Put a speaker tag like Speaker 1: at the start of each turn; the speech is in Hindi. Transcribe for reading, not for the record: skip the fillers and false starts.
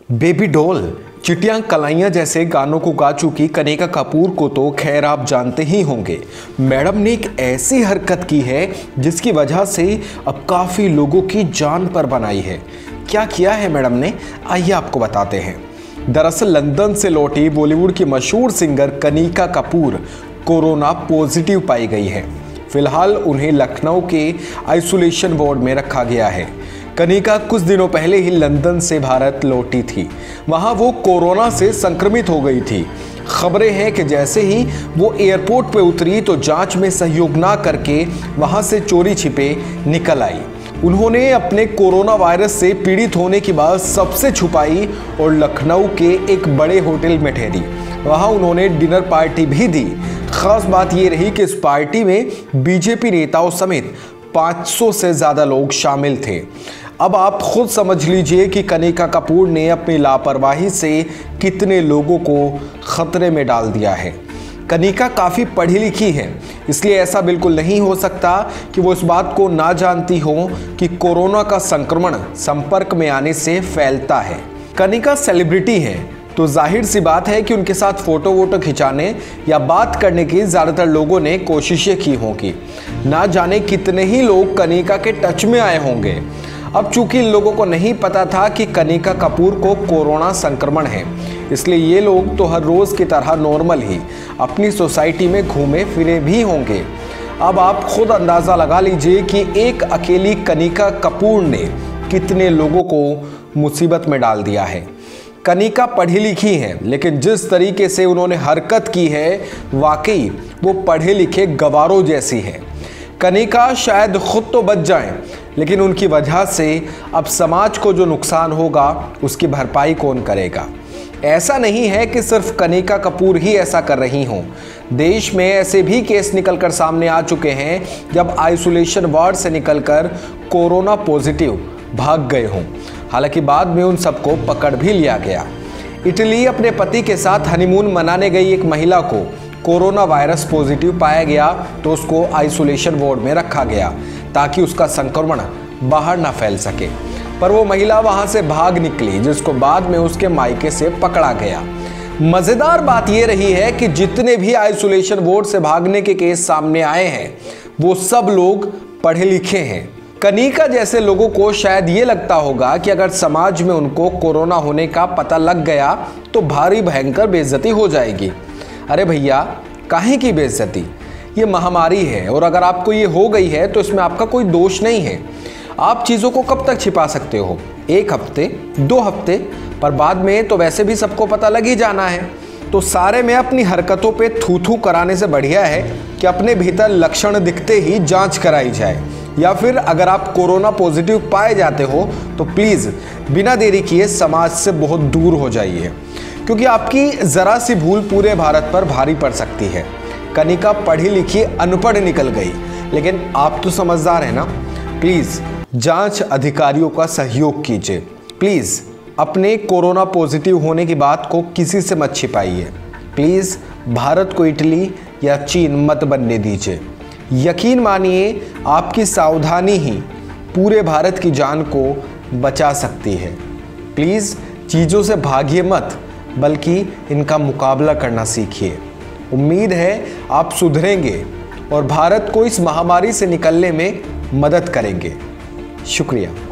Speaker 1: बेबी डॉल, चिटियां कलाइयां जैसे गानों को गा चुकी कनिका कपूर को तो खैर आप जानते ही होंगे। मैडम ने एक ऐसी हरकत की है जिसकी वजह से अब काफ़ी लोगों की जान पर बनाई है। क्या किया है मैडम ने, आइए आपको बताते हैं। दरअसल लंदन से लौटी बॉलीवुड की मशहूर singer Kanika Kapoor corona positive पाई गई है। फिलहाल उन्हें लखनऊ के आइसोलेशन वार्ड में रखा गया है। कनिका कुछ दिनों पहले ही लंदन से भारत लौटी थी। वहां वो कोरोना से संक्रमित हो गई थी। खबरें हैं कि जैसे ही वो एयरपोर्ट पे उतरी तो जांच में सहयोग ना करके वहां से चोरी छिपे निकल आई। उन्होंने अपने कोरोना वायरस से पीड़ित होने की बात सबसे छुपाई और लखनऊ के एक बड़े होटल में ठहरी। वहां उन्होंने डिनर पार्टी भी दी। खास बात यह रही कि इस पार्टी में बीजेपी नेताओं समेत 500 से ज़्यादा लोग शामिल थे। अब आप खुद समझ लीजिए कि कनिका कपूर ने अपनी लापरवाही से कितने लोगों को खतरे में डाल दिया है। कनिका काफ़ी पढ़ी लिखी है, इसलिए ऐसा बिल्कुल नहीं हो सकता कि वो इस बात को ना जानती हो कि कोरोना का संक्रमण संपर्क में आने से फैलता है। कनिका सेलिब्रिटी है तो जाहिर सी बात है कि उनके साथ फोटो वोटो खिंचाने या बात करने की ज़्यादातर लोगों ने कोशिशें की होंगी। ना जाने कितने ही लोग कनिका के टच में आए होंगे। अब चूंकि इन लोगों को नहीं पता था कि कनिका कपूर को कोरोना संक्रमण है, इसलिए ये लोग तो हर रोज़ की तरह नॉर्मल ही अपनी सोसाइटी में घूमे फिरे भी होंगे। अब आप खुद अंदाज़ा लगा लीजिए कि एक अकेली कनिका कपूर ने कितने लोगों को मुसीबत में डाल दिया है। कनिका पढ़ी लिखी हैं, लेकिन जिस तरीके से उन्होंने हरकत की है वाकई वो पढ़े लिखे गवारों जैसी है। कनिका शायद खुद तो बच जाएं, लेकिन उनकी वजह से अब समाज को जो नुकसान होगा उसकी भरपाई कौन करेगा। ऐसा नहीं है कि सिर्फ कनिका कपूर ही ऐसा कर रही हों। देश में ऐसे भी केस निकलकर सामने आ चुके हैं जब आइसोलेशन वार्ड से निकलकर कोरोना पॉजिटिव भाग गए हों। हालांकि बाद में उन सबको पकड़ भी लिया गया। इटली अपने पति के साथ हनीमून मनाने गई एक महिला को कोरोना वायरस पॉजिटिव पाया गया तो उसको आइसोलेशन वार्ड में रखा गया ताकि उसका संक्रमण बाहर ना फैल सके। पर वो महिला वहां से भाग निकली, जिसको बाद में उसके मायके से पकड़ा गया। मजेदार बात यह रही है कि जितने भी आइसोलेशन वार्ड से भागने के केस सामने आए हैं वो सब लोग पढ़े लिखे हैं। कनिका जैसे लोगों को शायद ये लगता होगा कि अगर समाज में उनको कोरोना होने का पता लग गया तो भारी भयंकर बेइज्जती हो जाएगी। अरे भैया, काहे की बेइज्जती, ये महामारी है और अगर आपको ये हो गई है तो इसमें आपका कोई दोष नहीं है। आप चीज़ों को कब तक छिपा सकते हो? 1 हफ्ते, 2 हफ्ते, पर बाद में तो वैसे भी सबको पता लग ही जाना है। तो सारे में अपनी हरकतों पे थू थू कराने से बढ़िया है कि अपने भीतर लक्षण दिखते ही जांच कराई जाए, या फिर अगर आप कोरोना पॉजिटिव पाए जाते हो तो प्लीज़ बिना देरी किए समाज से बहुत दूर हो जाइए, क्योंकि आपकी ज़रा सी भूल पूरे भारत पर भारी पड़ सकती है। कनिका पढ़ी लिखी अनपढ़ निकल गई, लेकिन आप तो समझदार हैं ना। प्लीज़ जांच अधिकारियों का सहयोग कीजिए। प्लीज़ अपने कोरोना पॉजिटिव होने की बात को किसी से मत छिपाइए। प्लीज़ भारत को इटली या चीन मत बनने दीजिए। यकीन मानिए आपकी सावधानी ही पूरे भारत की जान को बचा सकती है। प्लीज़ चीज़ों से भागिए मत, बल्कि इनका मुकाबला करना सीखिए। उम्मीद है आप सुधरेंगे और भारत को इस महामारी से निकलने में मदद करेंगे। शुक्रिया।